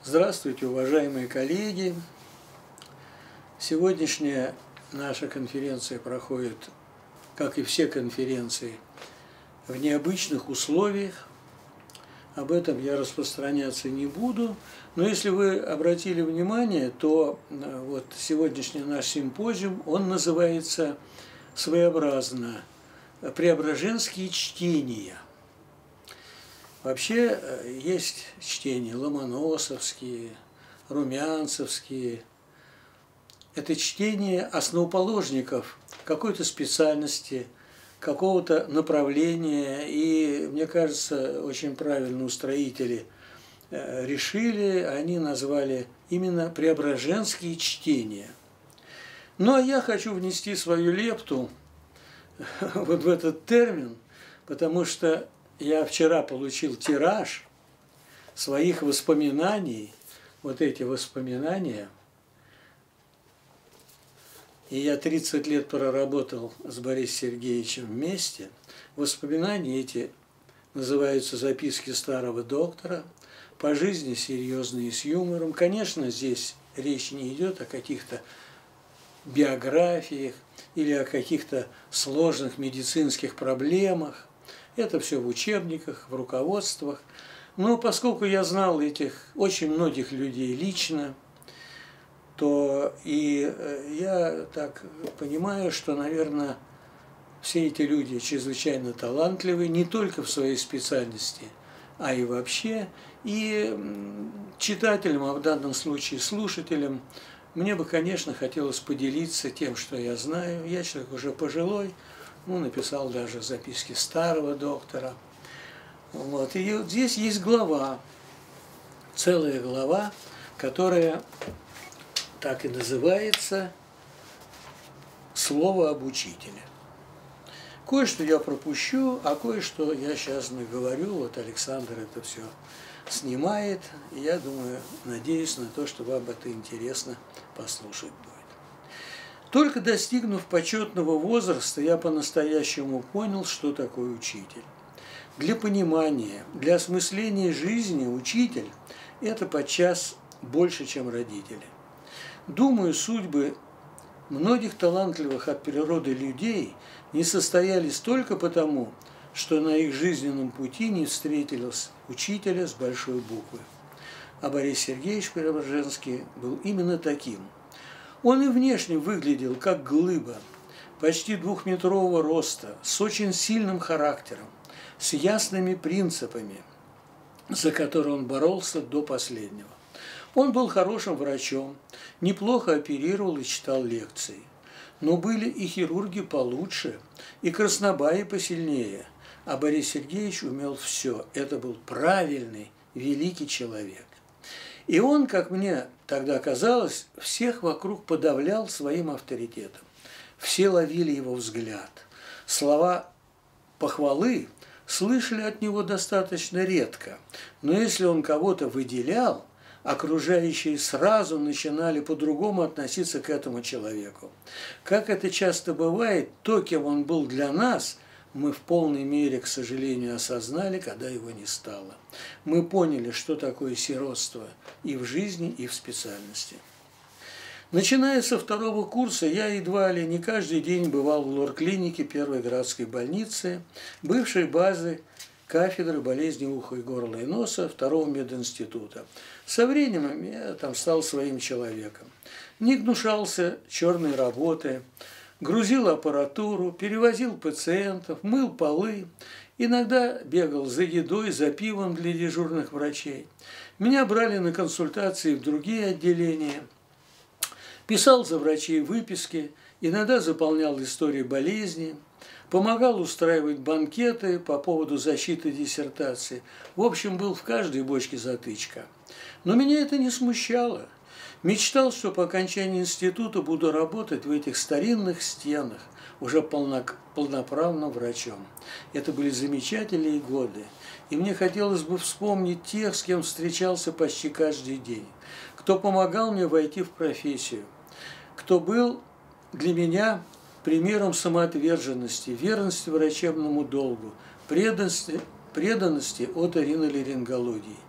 Здравствуйте, уважаемые коллеги! Сегодняшняя наша конференция проходит, как и все конференции, в необычных условиях. Об этом я распространяться не буду. Но если вы обратили внимание, то вот сегодняшний наш симпозиум, он называется своеобразно «Преображенские чтения». Вообще есть чтения ломоносовские, румянцевские. Это чтение основоположников какой-то специальности, какого-то направления. И, мне кажется, очень правильно устроители решили, они назвали именно «Преображенские чтения». Ну, а я хочу внести свою лепту вот в этот термин, потому что я вчера получил тираж своих воспоминаний, вот эти воспоминания, и я 30 лет проработал с Борисом Сергеевичем вместе. Воспоминания эти называются «Записки старого доктора», по жизни серьезные, с юмором. Конечно, здесь речь не идет о каких-то биографиях или о каких-то сложных медицинских проблемах. Это все в учебниках, в руководствах. Но поскольку я знал этих очень многих людей лично, то и я так понимаю, что, наверное, все эти люди чрезвычайно талантливы не только в своей специальности, а и вообще. И читателям, а в данном случае слушателям, мне бы, конечно, хотелось поделиться тем, что я знаю. Я человек уже пожилой, написал даже записки старого доктора. Вот. И вот здесь есть глава, целая глава, которая так и называется «Слово об учителе». Кое-что я пропущу, а кое-что я сейчас наговорю. Вот Александр это все снимает. И я думаю, надеюсь на то, что вам это интересно послушать будет. Только достигнув почетного возраста, я по-настоящему понял, что такое учитель. Для понимания, для осмысления жизни учитель – это подчас больше, чем родители. Думаю, судьбы многих талантливых от природы людей не состоялись только потому, что на их жизненном пути не встретилось учителя с большой буквы. А Борис Сергеевич Преображенский был именно таким. Он и внешне выглядел как глыба, почти двухметрового роста, с очень сильным характером, с ясными принципами, за которые он боролся до последнего. Он был хорошим врачом, неплохо оперировал и читал лекции. Но были и хирурги получше, и краснобаи посильнее, а Борис Сергеевич умел все. Это был правильный, великий человек. И он, как мне тогда казалось, всех вокруг подавлял своим авторитетом. Все ловили его взгляд. Слова похвалы слышали от него достаточно редко. Но если он кого-то выделял, окружающие сразу начинали по-другому относиться к этому человеку. Как это часто бывает, то, кем он был для нас, мы в полной мере, к сожалению, осознали, когда его не стало. Мы поняли, что такое сиротство и в жизни, и в специальности. Начиная со второго курса, я едва ли не каждый день бывал в лор-клинике Первой городской больницы, бывшей базы кафедры болезней уха и горла и носа Второго мединститута. Со временем я там стал своим человеком. Не гнушался черной работы, грузил аппаратуру, перевозил пациентов, мыл полы, иногда бегал за едой, за пивом для дежурных врачей. Меня брали на консультации в другие отделения, писал за врачей выписки, иногда заполнял истории болезни, помогал устраивать банкеты по поводу защиты диссертации. В общем, был в каждой бочке затычка. Но меня это не смущало. Мечтал, что по окончании института буду работать в этих старинных стенах, уже полноправным врачом. Это были замечательные годы. И мне хотелось бы вспомнить тех, с кем встречался почти каждый день, кто помогал мне войти в профессию, кто был для меня примером самоотверженности, верности врачебному долгу, преданности отоларингологии.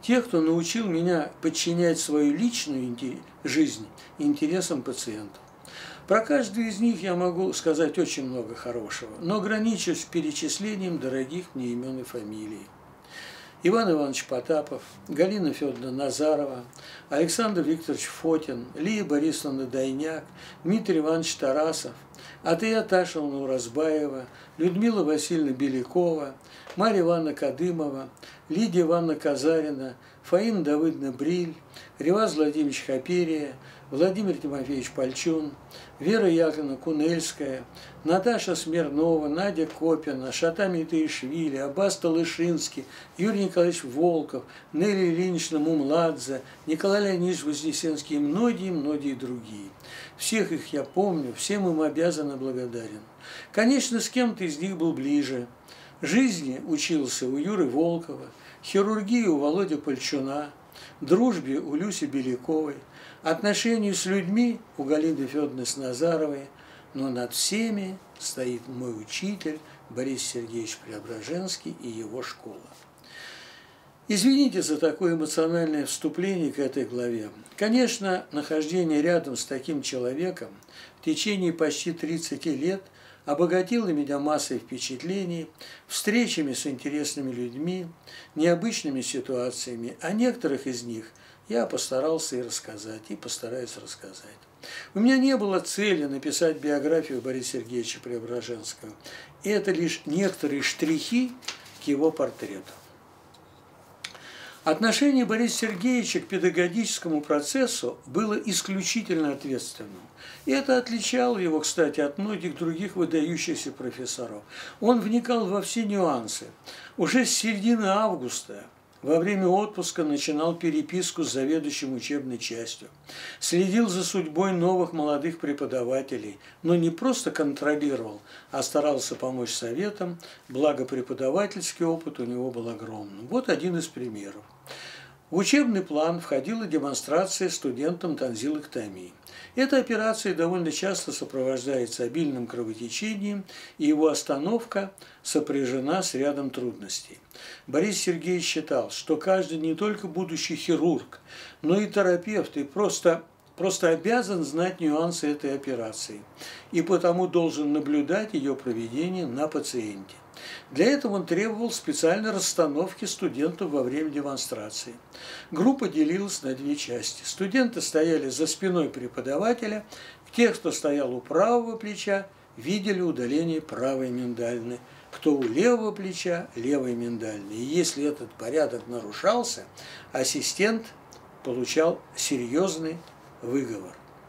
тех, кто научил меня подчинять свою личную жизнь интересам пациентов. Про каждую из них я могу сказать очень много хорошего, но ограничусь перечислением дорогих мне имен и фамилий. Иван Иванович Потапов, Галина Федоровна Назарова, Александр Викторович Фотин, Лия Борисовна Дайняк, Дмитрий Иванович Тарасов, Атыя Ташевна Уразбаева, Людмила Васильевна Белякова, Марья Ивановна Кадымова, Лидия Ивановна Казарина, Фаина Давыдовна Бриль, Реваз Владимирович Хаперия, Владимир Тимофеевич Пальчун, Вера Яковлевна Кунельская, Наташа Смирнова, Надя Копина, Шатами Таишвили, Аббас Талышинский, Юрий Николаевич Волков, Нелли Ильинична Мумладзе, Николай Леонидович Вознесенский и многие другие. Всех их я помню, всем им обязан и благодарен. Конечно, с кем-то из них был ближе. Жизни учился у Юры Волкова, хирургии у Володи Пальчуна, дружбе у Люси Беляковой, отношению с людьми у Галины Федоровны Назаровой, но над всеми стоит мой учитель Борис Сергеевич Преображенский и его школа. Извините за такое эмоциональное вступление к этой главе. Конечно, нахождение рядом с таким человеком в течение почти 30 лет обогатило меня массой впечатлений, встречами с интересными людьми, необычными ситуациями, а некоторых из них я постарался и рассказать, и постараюсь рассказать. У меня не было цели написать биографию Бориса Сергеевича Преображенского, и это лишь некоторые штрихи к его портрету. Отношение Бориса Сергеевича к педагогическому процессу было исключительно ответственным. И это отличало его, кстати, от многих других выдающихся профессоров. Он вникал во все нюансы. Уже с середины августа, во время отпуска, начинал переписку с заведующим учебной частью. Следил за судьбой новых молодых преподавателей, но не просто контролировал, а старался помочь советам, благо преподавательский опыт у него был огромным. Вот один из примеров. В учебный план входила демонстрация студентам тонзиллэктомии. Эта операция довольно часто сопровождается обильным кровотечением, и его остановка сопряжена с рядом трудностей. Борис Сергеевич считал, что каждый не только будущий хирург, но и терапевт, и просто обязан знать нюансы этой операции, и потому должен наблюдать ее проведение на пациенте. Для этого он требовал специальной расстановки студентов во время демонстрации. Группа делилась на две части. Студенты стояли за спиной преподавателя, те, кто стоял у правого плеча, видели удаление правой миндальной, кто у левого плеча – левой миндальной. И если этот порядок нарушался, ассистент получал серьезный выговор.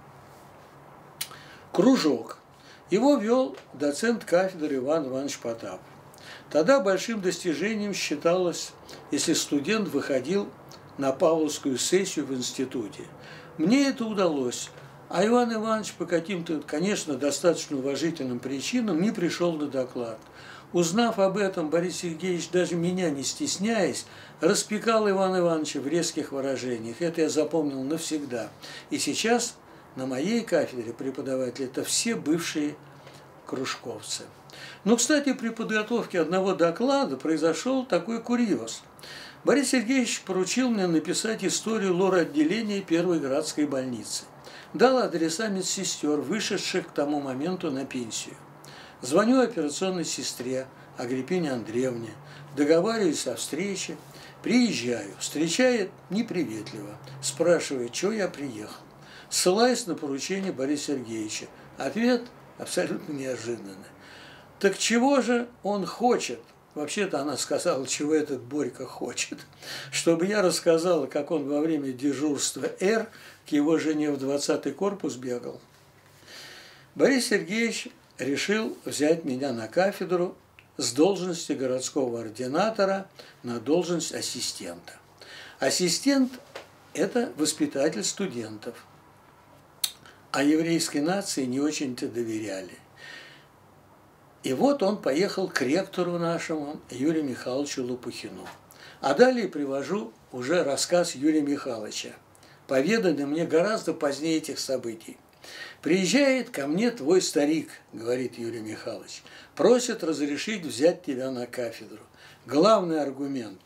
Кружок. Его вел доцент кафедры Иван Иванович Потапов. Тогда большим достижением считалось, если студент выходил на Павловскую сессию в институте. Мне это удалось, а Иван Иванович по каким-то, конечно, достаточно уважительным причинам не пришел на доклад. Узнав об этом, Борис Сергеевич, даже меня не стесняясь, распекал Ивана Ивановича в резких выражениях. Это я запомнил навсегда. И сейчас на моей кафедре преподаватели – это все бывшие кружковцы. Но, кстати, при подготовке одного доклада произошел такой курьез. Борис Сергеевич поручил мне написать историю лор-отделения Первой городской больницы. Дал адреса медсестер, вышедших к тому моменту на пенсию. Звоню операционной сестре Агриппине Андреевне, договариваюсь о встрече, приезжаю, встречает неприветливо, спрашивает, чего я приехал. Ссылаясь на поручение Бориса Сергеевича. Ответ абсолютно неожиданный. Так чего же он хочет? Вообще-то она сказала, чего этот Борька хочет. Чтобы я рассказала, как он во время дежурства «Р» к его жене в 20-й корпус бегал. Борис Сергеевич решил взять меня на кафедру с должности городского ординатора на должность ассистента. Ассистент – это воспитатель студентов. А еврейской нации не очень-то доверяли. И вот он поехал к ректору нашему, Юрию Михайловичу Лопухину. А далее привожу уже рассказ Юрия Михайловича, поведанный мне гораздо позднее этих событий. «Приезжает ко мне твой старик, — говорит Юрий Михайлович, — просит разрешить взять тебя на кафедру. Главный аргумент —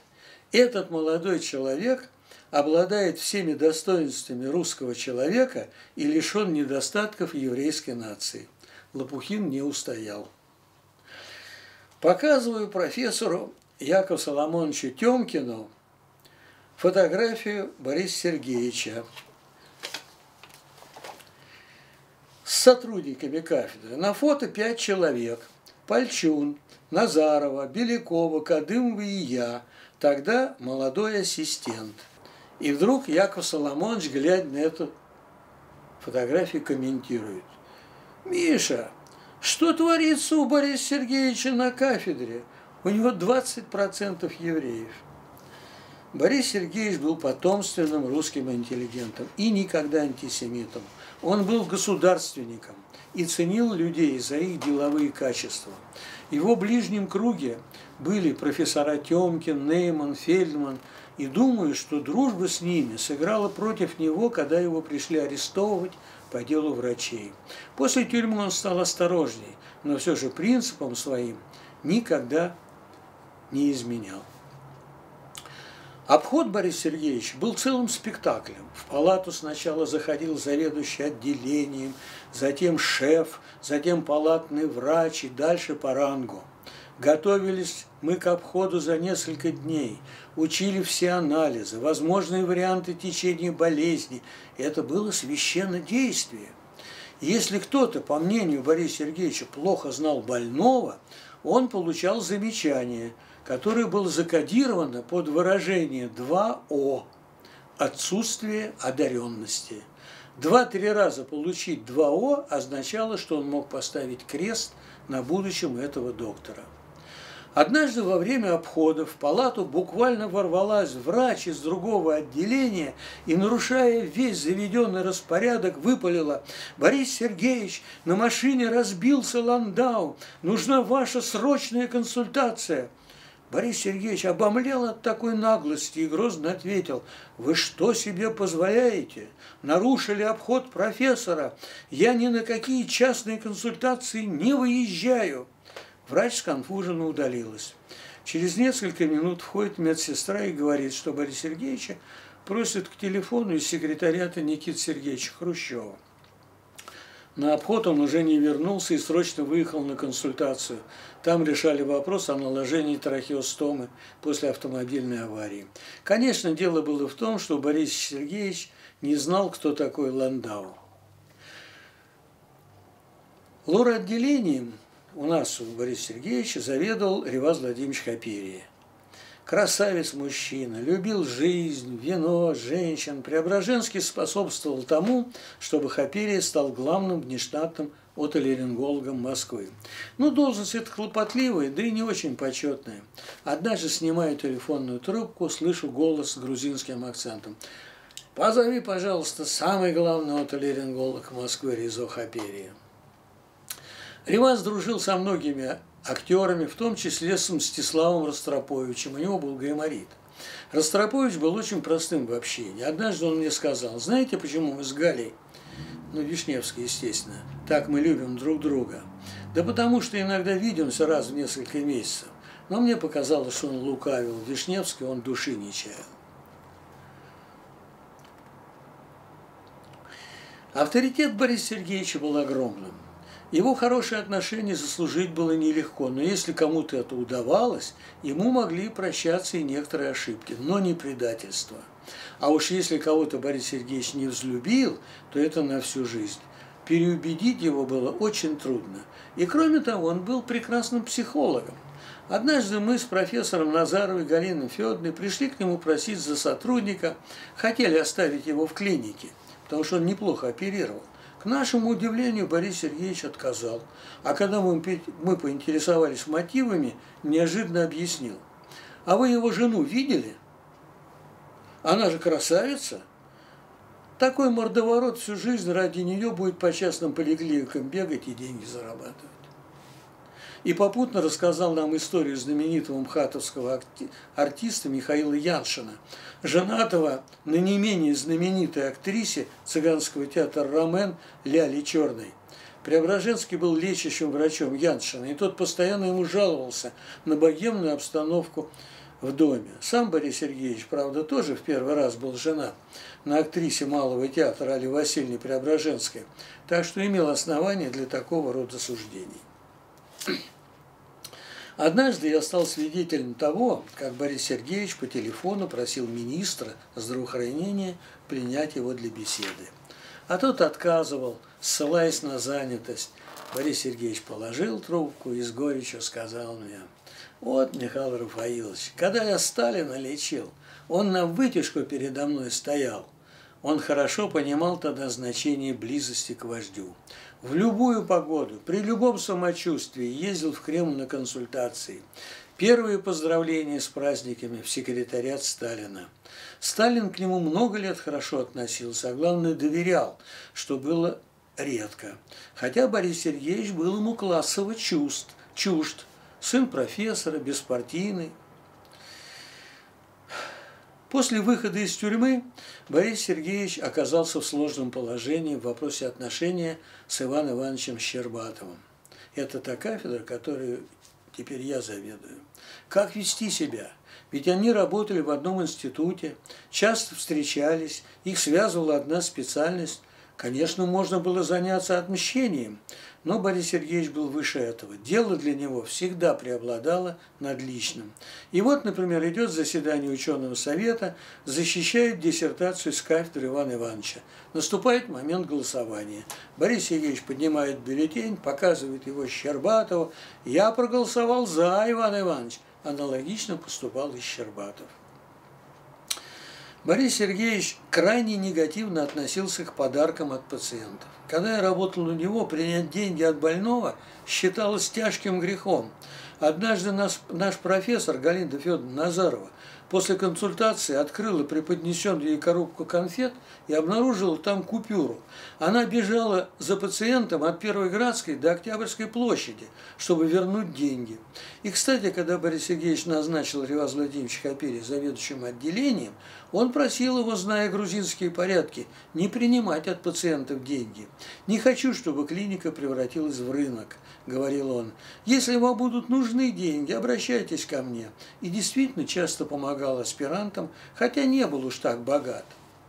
Этот молодой человек обладает всеми достоинствами русского человека и лишен недостатков еврейской нации. Лопухин не устоял. Показываю профессору Якову Соломоновичу Тёмкину фотографию Бориса Сергеевича с сотрудниками кафедры. На фото 5 человек. Пальчун, Назарова, Белякова, Кадымова и я. Тогда молодой ассистент. И вдруг Яков Соломонович, глядя на эту фотографию, комментирует. «Миша, что творится у Бориса Сергеевича на кафедре? У него 20% евреев». Борис Сергеевич был потомственным русским интеллигентом и никогда антисемитом. Он был государственником и ценил людей за их деловые качества. В его ближнем круге были профессора Тёмкин, Нейман, Фельдман, и думаю, что дружба с ними сыграла против него, когда его пришли арестовывать по делу врачей. После тюрьмы он стал осторожней, но все же принципам своим никогда не изменял. Обход Бориса Сергеевича был целым спектаклем. В палату сначала заходил заведующий отделением, затем шеф, затем палатный врач и дальше по рангу. Готовились мы к обходу за несколько дней, учили все анализы, возможные варианты течения болезни. Это было священное действие. Если кто-то, по мнению Бориса Сергеевича, плохо знал больного, он получал замечание, которое было закодировано под выражение 2О – отсутствие одаренности. 2-3 раза получить 2О означало, что он мог поставить крест на будущем этого доктора. Однажды во время обхода в палату буквально ворвалась врач из другого отделения и, нарушая весь заведенный распорядок, выпалила: «Борис Сергеевич, на машине разбился ландау, нужна ваша срочная консультация». Борис Сергеевич обомлел от такой наглости и грозно ответил: «Вы что себе позволяете? Нарушили обход профессора. Я ни на какие частные консультации не выезжаю». Врач сконфуженно удалилась. Через несколько минут входит медсестра и говорит, что Бориса Сергеевича просят к телефону из секретариата Никиты Сергеевича Хрущева. На обход он уже не вернулся и срочно выехал на консультацию. Там решали вопрос о наложении трахеостомы после автомобильной аварии. Конечно, дело было в том, что Борис Сергеевич не знал, кто такой Ландау. Лор-отделением у нас, у Бориса Сергеевича, заведовал Реваз Владимирович Хаперия. Красавец-мужчина, любил жизнь, вино, женщин. Преображенский способствовал тому, чтобы Хаперия стал главным внештатным отоларингологом Москвы. Но должность эта хлопотливая, да и не очень почетная. Однажды, снимая телефонную трубку, слышу голос с грузинским акцентом: «Позови, пожалуйста, самый главный отоларинголог Москвы Резо Хаперия». Реваз дружил со многими актерами, в том числе с Мстиславом Ростроповичем. У него был гайморит. Ростропович был очень простым в общении. Однажды он мне сказал: «Знаете, почему мы с Галей, Вишневской, естественно, так мы любим друг друга? Да потому что иногда видимся раз в несколько месяцев. Но мне показалось, что он лукавил. В Вишневской он души не чаял». Авторитет Бориса Сергеевича был огромным. Его хорошие отношения заслужить было нелегко, но если кому-то это удавалось, ему могли прощаться и некоторые ошибки, но не предательство. А уж если кого-то Борис Сергеевич не взлюбил, то это на всю жизнь. Переубедить его было очень трудно. И кроме того, он был прекрасным психологом. Однажды мы с профессором Назаровой Галиной Федоровной пришли к нему просить за сотрудника, хотели оставить его в клинике, потому что он неплохо оперировал. К нашему удивлению, Борис Сергеевич отказал. А когда мы поинтересовались мотивами, неожиданно объяснил: «А вы его жену видели? Она же красавица. Такой мордоворот всю жизнь ради нее будет по частным поликлиникам бегать и деньги зарабатывать». И попутно рассказал нам историю знаменитого мхатовского артиста Михаила Яншина, женатого на не менее знаменитой актрисе цыганского театра «Ромен» Ляли Черной. Преображенский был лечащим врачом Яншина, и тот постоянно ему жаловался на богемную обстановку в доме. Сам Борис Сергеевич, правда, тоже в первый раз был женат на актрисе Малого театра Алле Васильевне Преображенской, так что имел основания для такого рода суждений. Однажды я стал свидетелем того, как Борис Сергеевич по телефону просил министра здравоохранения принять его для беседы. А тот отказывал, ссылаясь на занятость. Борис Сергеевич положил трубку и с горечью сказал мне: «Вот, Михаил Рафаилович, когда я Сталина лечил, он на вытяжку передо мной стоял. Он хорошо понимал тогда значение близости к вождю. В любую погоду, при любом самочувствии ездил в Кремль на консультации. Первые поздравления с праздниками в секретариат Сталина. Сталин к нему много лет хорошо относился, а главное доверял, что было редко. Хотя Борис Сергеевич был ему классово чужд. Сын профессора, беспартийный». После выхода из тюрьмы Борис Сергеевич оказался в сложном положении в вопросе отношения с Иваном Ивановичем Щербатовым. Это та кафедра, которой теперь я заведую. Как вести себя? Ведь они работали в одном институте, часто встречались, их связывала одна специальность. Конечно, можно было заняться отмщением, но Борис Сергеевич был выше этого. Дело для него всегда преобладало над личным. И вот, например, идет заседание ученого совета, защищает диссертацию с кафедры Ивана Ивановича. Наступает момент голосования. Борис Сергеевич поднимает бюллетень, показывает его Щербатову. «Я проголосовал за, Иван Иванович». Аналогично поступал и Щербатов. Борис Сергеевич крайне негативно относился к подаркам от пациентов. Когда я работал у него, принять деньги от больного считалось тяжким грехом. Однажды наш профессор Галина Федоровна Назарова после консультации открыла преподнесенную ей коробку конфет и обнаружила там купюру. Она бежала за пациентом от Первой Градской до Октябрьской площади, чтобы вернуть деньги. И, кстати, когда Борис Сергеевич назначил Реваза Владимировича Хапери заведующим отделением, он просил его, зная грузинские порядки, не принимать от пациентов деньги. «Не хочу, чтобы клиника превратилась в рынок», – говорил он. «Если вам будут нужны деньги, обращайтесь ко мне». И действительно часто помогал аспирантам, хотя не был уж так богат.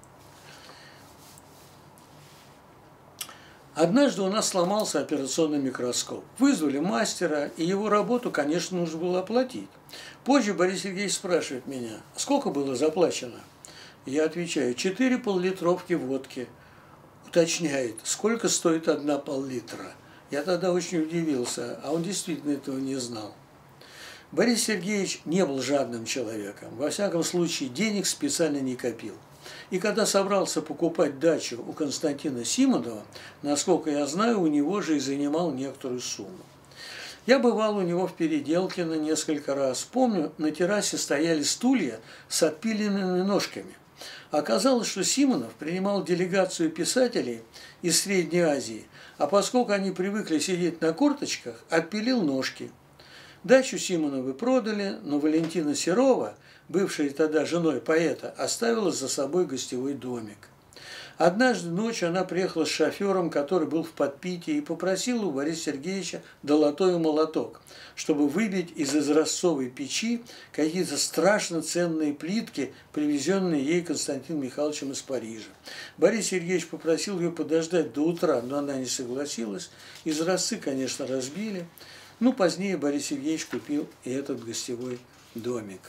Однажды у нас сломался операционный микроскоп. Вызвали мастера, и его работу, конечно, нужно было оплатить. Позже Борис Сергеевич спрашивает меня: «Сколько было заплачено?» Я отвечаю: 4 пол-литровки водки. Уточняет: «Сколько стоит 1 пол-литра?» Я тогда очень удивился, а он действительно этого не знал. Борис Сергеевич не был жадным человеком. Во всяком случае, денег специально не копил. И когда собрался покупать дачу у Константина Симонова, насколько я знаю, у него же и занимал некоторую сумму. Я бывал у него в Переделкино несколько раз. Помню, на террасе стояли стулья с отпиленными ножками. Оказалось, что Симонов принимал делегацию писателей из Средней Азии, а поскольку они привыкли сидеть на корточках, отпилил ножки. Дачу Симоновы продали, но Валентина Серова, бывшая тогда женой поэта, оставила за собой гостевой домик. Однажды ночью она приехала с шофером, который был в подпитии, и попросила у Бориса Сергеевича долотой молоток, чтобы выбить из изразцовой печи какие-то страшно ценные плитки, привезенные ей Константином Михайловичем из Парижа. Борис Сергеевич попросил ее подождать до утра, но она не согласилась. Изразцы, конечно, разбили. Ну, позднее Борис Сергеевич купил и этот гостевой домик.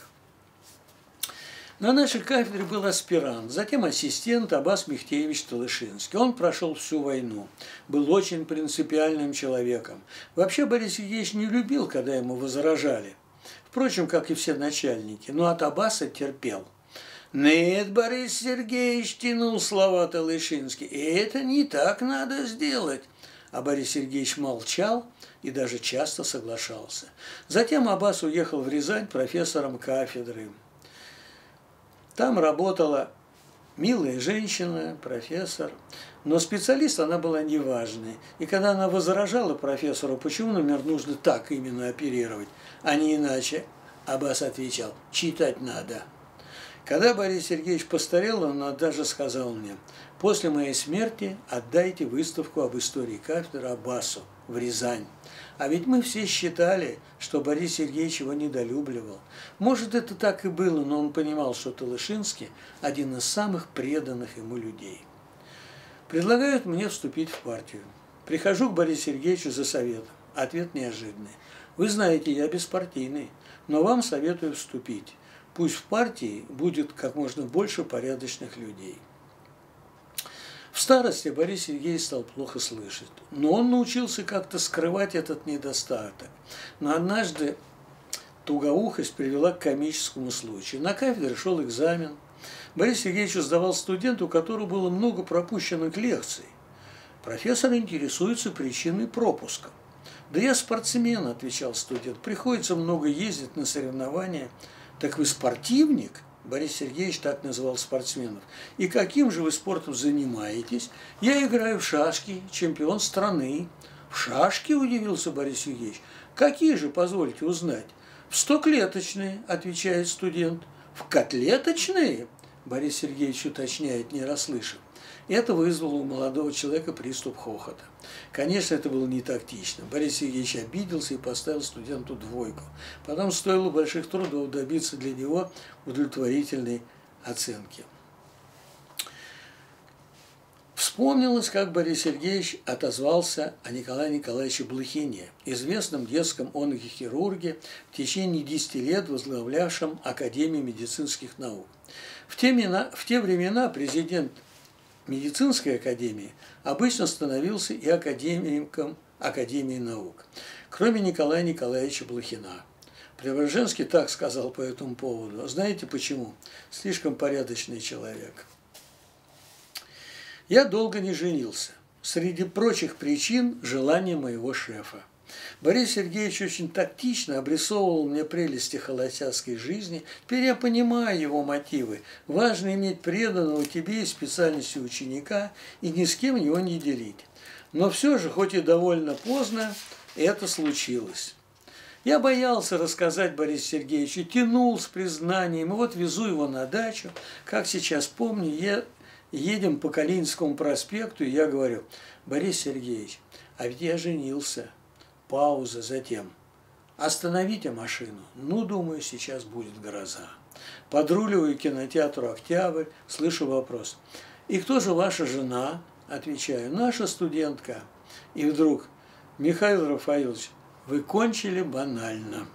На нашей кафедре был аспирант, затем ассистент Аббас Михтеевич Талышинский. Он прошел всю войну, был очень принципиальным человеком. Вообще Борис Сергеевич не любил, когда ему возражали. Впрочем, как и все начальники, но от Аббаса терпел. «Нет, Борис Сергеевич», – тянул слова Талышинский, – «это не так надо сделать». А Борис Сергеевич молчал и даже часто соглашался. Затем Аббас уехал в Рязань профессором кафедры. Там работала милая женщина, профессор, но специалист она была неважной. И когда она возражала профессору, почему, например, нужно так именно оперировать, а не иначе, Аббас отвечал: «Читать надо». Когда Борис Сергеевич постарел, он даже сказал мне: после моей смерти отдайте выставку об истории кафедры Аббасу в Рязань. А ведь мы все считали, что Борис Сергеевич его недолюбливал. Может, это так и было, но он понимал, что Талышинский – один из самых преданных ему людей. Предлагают мне вступить в партию. Прихожу к Борису Сергеевичу за советом. Ответ неожиданный. Вы знаете, я беспартийный, но вам советую вступить. Пусть в партии будет как можно больше порядочных людей. В старости Борис Сергеевич стал плохо слышать, но он научился как-то скрывать этот недостаток. Но однажды тугоухость привела к комическому случаю. На кафедре шел экзамен. Борис Сергеевич сдавал студенту, у которого было много пропущенных лекций. Профессор интересуется причиной пропуска. «Да я спортсмен», – отвечал студент, – «приходится много ездить на соревнования». «Так вы спортивник?» – Борис Сергеевич так называл спортсменов. «И каким же вы спортом занимаетесь?» «Я играю в шашки, чемпион страны». «В шашки?» – удивился Борис Сергеевич. «Какие же, позвольте узнать?» «В 100-клеточные», – отвечает студент. «В котлеточные?» – Борис Сергеевич уточняет, не расслышав. Это вызвало у молодого человека приступ хохота. Конечно, это было не тактично. Борис Сергеевич обиделся и поставил студенту 2. Потом стоило больших трудов добиться для него удовлетворительной оценки. Вспомнилось, как Борис Сергеевич отозвался о Николае Николаевиче Блохине, известном детском онкохирурге, в течение 10 лет возглавлявшем Академию медицинских наук. В те времена президент медицинской академии обычно становился и академиком Академии наук, кроме Николая Николаевича Блохина. Преображенский так сказал по этому поводу. Знаете почему? Слишком порядочный человек. Я долго не женился. Среди прочих причин желание моего шефа. Борис Сергеевич очень тактично обрисовывал мне прелести холостяцкой жизни. Теперь я понимаю его мотивы. Важно иметь преданного тебе и специальности ученика и ни с кем его не делить. Но все же, хоть и довольно поздно, это случилось. Я боялся рассказать Борису Сергеевичу, тянул с признанием, и вот везу его на дачу. Как сейчас помню, едем по Калининскому проспекту, и я говорю: Борис Сергеевич, а ведь я женился. Пауза, затем: остановите машину. Ну, думаю, сейчас будет гроза. Подруливаю к кинотеатру «Октябрь», слышу вопрос: и кто же ваша жена? Отвечаю: наша студентка. И вдруг: Михаил Рафаилович, вы кончили банально.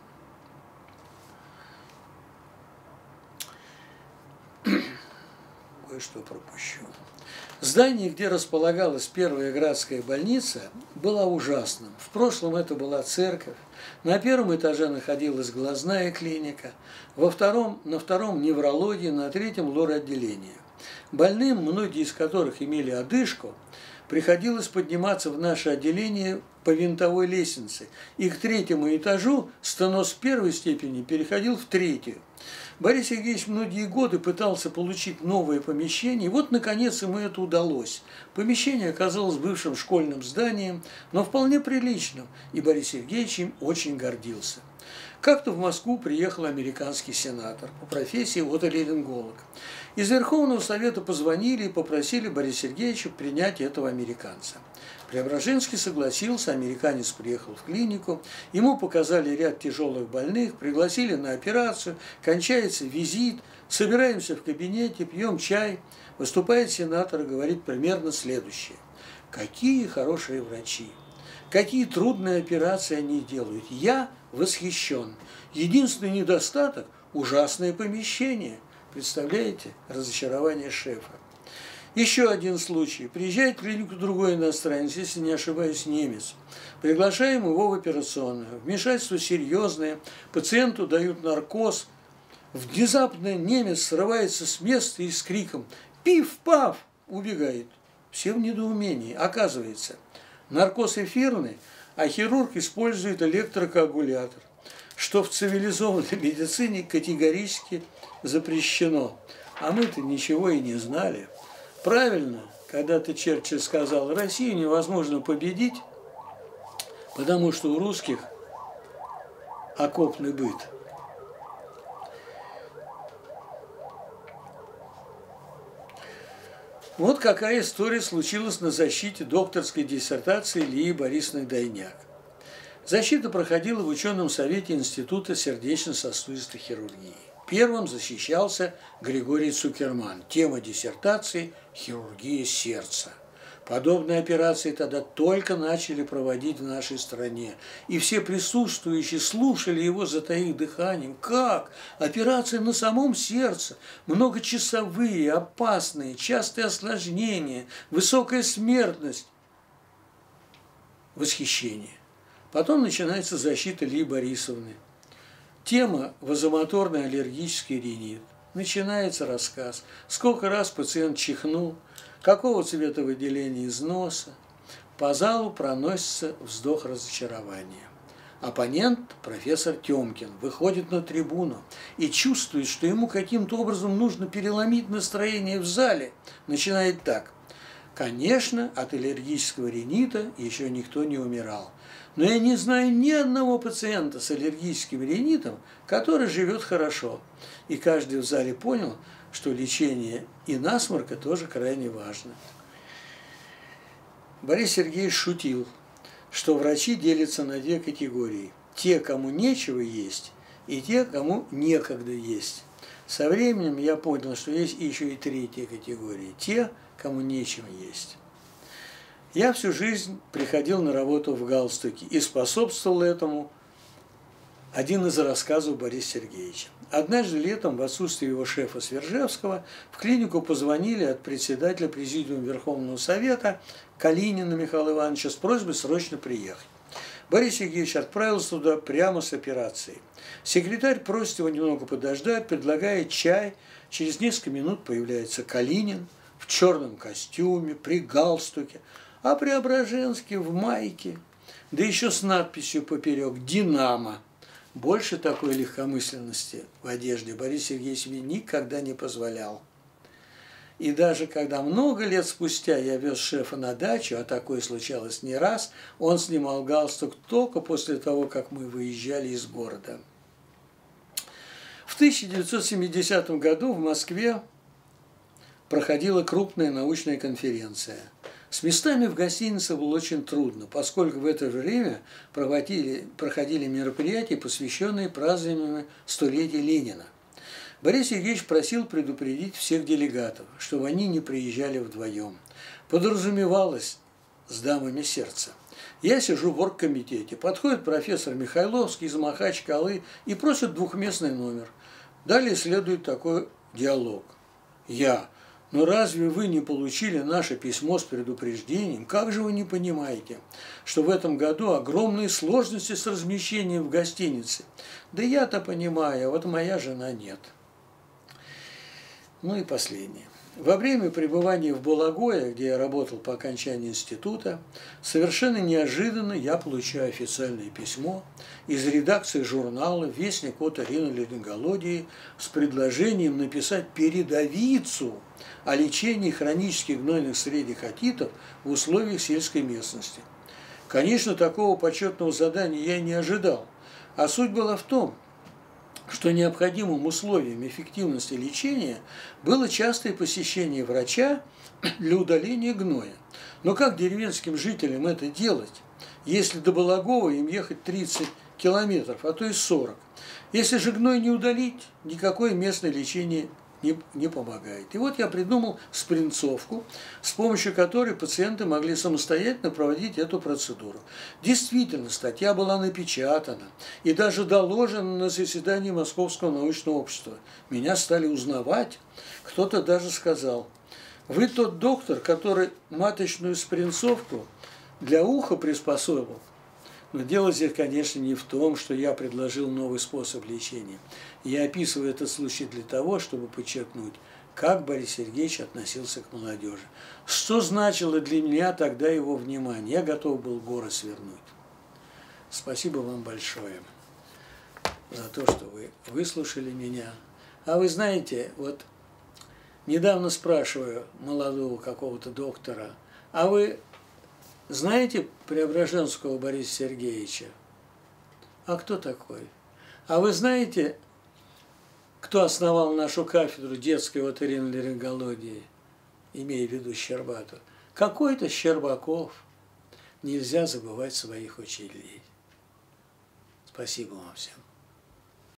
Кое-что пропущу. Здание, где располагалась первая градская больница, было ужасным. В прошлом это была церковь. На первом этаже находилась глазная клиника, на втором неврология, на третьем лор-отделение. Больным, многие из которых имели одышку, приходилось подниматься в наше отделение по винтовой лестнице, и к 3-му этажу стеноз первой степени переходил в 3-ю. Борис Сергеевич многие годы пытался получить новое помещение, и вот, наконец, ему это удалось. Помещение оказалось бывшим школьным зданием, но вполне приличным, и Борис Сергеевич им очень гордился. Как-то в Москву приехал американский сенатор, по профессии отоларинголог. Из Верховного Совета позвонили и попросили Бориса Сергеевича принять этого американца. Преображенский согласился, американец приехал в клинику, ему показали ряд тяжелых больных, пригласили на операцию, кончается визит, собираемся в кабинете, пьем чай, выступает сенатор и говорит примерно следующее: какие хорошие врачи, какие трудные операции они делают, я восхищен. Единственный недостаток – ужасное помещение. Представляете, разочарование шефа. Еще один случай. Приезжает в клинику другой иностранец, если не ошибаюсь, немец. Приглашаем его в операционную. Вмешательство серьезное, пациенту дают наркоз. Внезапно немец срывается с места и с криком «Пиф-паф!» убегает. Все в недоумении. Оказывается, наркоз эфирный, а хирург использует электрокоагулятор, что в цивилизованной медицине категорически запрещено. А мы-то ничего и не знали. Правильно, когда-то Черчилль сказал: Россию невозможно победить, потому что у русских окопный быт. Вот какая история случилась на защите докторской диссертации Лии Борисовны Дайняк. Защита проходила в ученом совете Института сердечно-сосудистой хирургии. Первым защищался Григорий Цукерман. Тема диссертации – хирургия сердца. Подобные операции тогда только начали проводить в нашей стране, и все присутствующие слушали его, затаив дыханием. Как? Операции на самом сердце, многочасовые, опасные, частые осложнения, высокая смертность. Восхищение. Потом начинается защита Лии Борисовны. Тема – вазомоторный аллергический ринит. Начинается рассказ. Сколько раз пациент чихнул, какого цвета выделения из носа. По залу проносится вздох разочарования. Оппонент, профессор Тёмкин, выходит на трибуну и чувствует, что ему каким-то образом нужно переломить настроение в зале. Начинает так. Конечно, от аллергического ринита еще никто не умирал. Но я не знаю ни одного пациента с аллергическим ринитом, который живет хорошо. И каждый в зале понял, что лечение и насморка тоже крайне важно. Борис Сергеевич шутил, что врачи делятся на две категории. Те, кому нечего есть, и те, кому некогда есть. Со временем я понял, что есть еще и третья категория. Те, кому нечего есть. Я всю жизнь приходил на работу в галстуке, и способствовал этому один из рассказов Бориса Сергеевича. Однажды летом, в отсутствие его шефа Свержевского, в клинику позвонили от председателя Президиума Верховного Совета Калинина Михаила Ивановича с просьбой срочно приехать. Борис Сергеевич отправился туда прямо с операцией. Секретарь просит его немного подождать, предлагает чай. Через несколько минут появляется Калинин в черном костюме, при галстуке, а Преображенский в майке, да еще с надписью поперек «Динамо». Больше такой легкомысленности в одежде Борис Сергеевич себе никогда не позволял. И даже когда много лет спустя я вез шефа на дачу, а такое случалось не раз, он снимал галстук только после того, как мы выезжали из города. В 1970 году в Москве проходила крупная научная конференция. С местами в гостинице было очень трудно, поскольку в это время проходили мероприятия, посвященные празднованию столетия Ленина. Борис Сергеевич просил предупредить всех делегатов, чтобы они не приезжали вдвоем. Подразумевалось с дамами сердца. Я сижу в оргкомитете, подходит профессор Михайловский из Махачкалы и просит двухместный номер. Далее следует такой диалог. Я: но разве вы не получили наше письмо с предупреждением? Как же вы не понимаете, что в этом году огромные сложности с размещением в гостинице? Да я-то понимаю, а вот моя жена нет. Ну и последнее. Во время пребывания в Балагое, где я работал по окончании института, совершенно неожиданно я получаю официальное письмо из редакции журнала «Вестник от оториноларингологии» с предложением написать передовицу о лечении хронических гнойных средних отитов в условиях сельской местности. Конечно, такого почетного задания я и не ожидал, а суть была в том, что необходимым условием эффективности лечения было частое посещение врача для удаления гноя. Но как деревенским жителям это делать, если до Балагова им ехать 30 километров, а то и 40? Если же гной не удалить, никакое местное лечение не помогает. И вот я придумал спринцовку, с помощью которой пациенты могли самостоятельно проводить эту процедуру. Действительно, статья была напечатана и даже доложена на заседании Московского научного общества. Меня стали узнавать. Кто-то даже сказал: вы тот доктор, который маточную спринцовку для уха приспособил. Но дело здесь, конечно, не в том, что я предложил новый способ лечения. Я описываю этот случай для того, чтобы подчеркнуть, как Борис Сергеевич относился к молодежи. Что значило для меня тогда его внимание? Я готов был горы свернуть. Спасибо вам большое за то, что вы выслушали меня. А вы знаете, вот недавно спрашиваю молодого какого-то доктора: а вы знаете Преображенского Бориса Сергеевича? А кто такой? А вы знаете, кто основал нашу кафедру детской оториноларингологии? имея в виду Щербату, какой-то Щербаков. Нельзя забывать своих учителей. Спасибо вам всем.